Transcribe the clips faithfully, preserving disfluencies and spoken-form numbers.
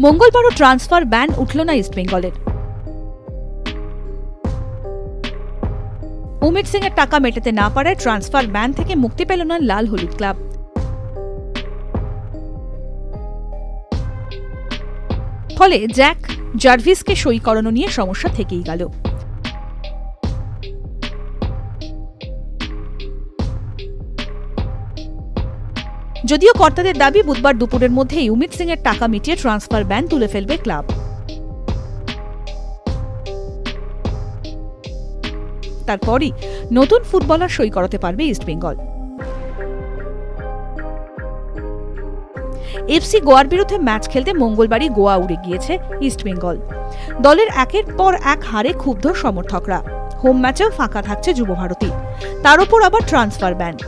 মঙ্গলবারও transfer ban উঠল না ইস্টবেঙ্গলের। উমিত সিং এর টাকা মেটাতে না পারায় ট্রান্সফার ব্যান থেকে মুক্তি পেল না লাল হলুদ ক্লাব। ফলে জ্যাক জার্ভিসকে সই করানো নিয়ে সমস্যা থেকেই গেল। যদিও কর্তাদের দাবি বুধবার দুপুরের মধ্যেই উমিত সিং এর টাকা মিটিয়ে ট্রান্সফার ব্যান তুলে ফেলবে ক্লাব। তারপরই নতুন ফুটবলার সই করাতে পারবে ইস্টবেঙ্গল। এফসি গোয়ার বিরুদ্ধে ম্যাচ খেলতে মঙ্গলবারই গোয়া উড়ে গিয়েছে ইস্টবেঙ্গল। দলের একের পর এক হারে ক্ষুব্ধ সমর্থকরা। হোম ম্যাচেও ফাঁকা থাকছে যুব ভারতী, তার উপর আবার ট্রান্সফার ব্যান।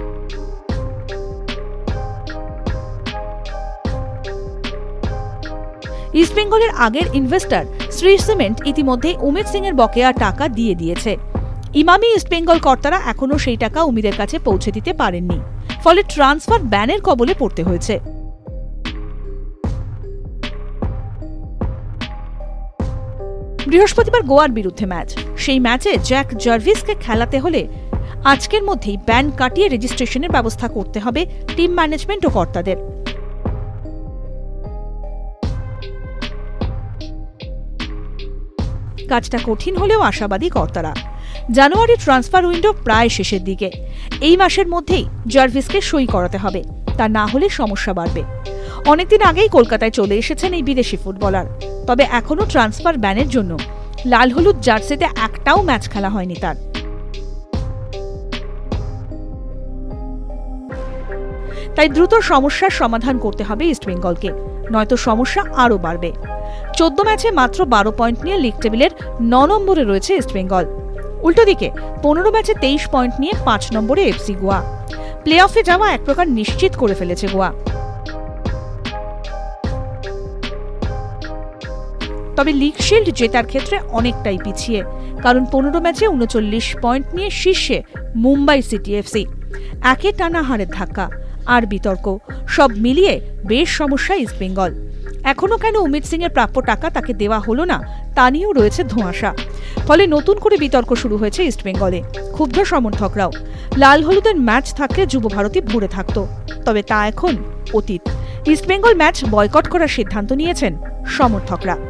ইস্টবেঙ্গলের আগের ইনভেস্টর শ্রী সিমেন্ট ইতিমধ্যে উমিত সিং এর বকেয়া টাকা দিয়ে দিয়েছে। ইমামি ইস্টবেঙ্গল কর্তারা এখনো সেই টাকা উমিদের কাছে পৌঁছে দিতে পারেননি, ফলে ট্রান্সফার ব্যানের কবলে পড়তে হয়েছে। বৃহস্পতিবার গোয়ার বিরুদ্ধে ম্যাচ, সেই ম্যাচে জ্যাক জার্ভিসকে খেলাতে হলে আজকের মধ্যেই ব্যান কাটিয়ে রেজিস্ট্রেশনের ব্যবস্থা করতে হবে টিম ম্যানেজমেন্ট ও কর্তাদের। কাজটা কঠিন হলেও আশাবাদী কর্তারা। জানুয়ারি ট্রান্সফার উইন্ডো প্রায় শেষের দিকে। এই মাসের মধ্যেই জার্ভিসকে সই করাতে হবে, তা না হলে সমস্যা বাড়বে। অনেকদিন আগেই কলকাতায় চলে এসেছেন এই বিদেশি ফুটবলার, তবে এখনো ট্রান্সফার ব্যানের জন্য লাল হলুদ জার্সিতে একটাও ম্যাচ খেলা হয়নি তার। তাই দ্রুত সমস্যার সমাধান করতে হবে ইস্টবেঙ্গলকে, নয়তো সমস্যা আরও বাড়বে। চোদ্দ ম্যাচে মাত্র বারো পয়েন্ট নিয়ে লিগ টেবিলের ন নম্বরে রয়েছে ইস্টবেঙ্গল। উল্টো দিকে পনেরো ম্যাচে তেইশ পয়েন্ট নিয়ে পাঁচ নম্বরে এফসি গোয়া। প্লে অফে যাওয়া এক প্রকার নিশ্চিত করে ফেলেছে গোয়া। তবে লিগ শিল্ড জেতার ক্ষেত্রে অনেকটাই পিছিয়ে, কারণ পনেরো ম্যাচে উনচল্লিশ পয়েন্ট নিয়ে শীর্ষে মুম্বাই সিটি এফসি। একে টানা হারের ধাক্কা আর বিতর্ক সব মিলিয়ে বেশ সমস্যা ইস্টবেঙ্গল। এখনো কেন উমিত সিং এর প্রাপ্য টাকা তাকে দেওয়া হলো না তা নিয়েও রয়েছে ধোঁয়াশা। ফলে নতুন করে বিতর্ক শুরু হয়েছে ইস্টবেঙ্গলে। ক্ষুব্ধ সমর্থকরাও। লাল হলুদের ম্যাচ থাকলে যুব ভারতী ভরে থাকত, তবে তা এখন অতীত। ইস্টবেঙ্গল ম্যাচ বয়কট করার সিদ্ধান্ত নিয়েছেন সমর্থকরা।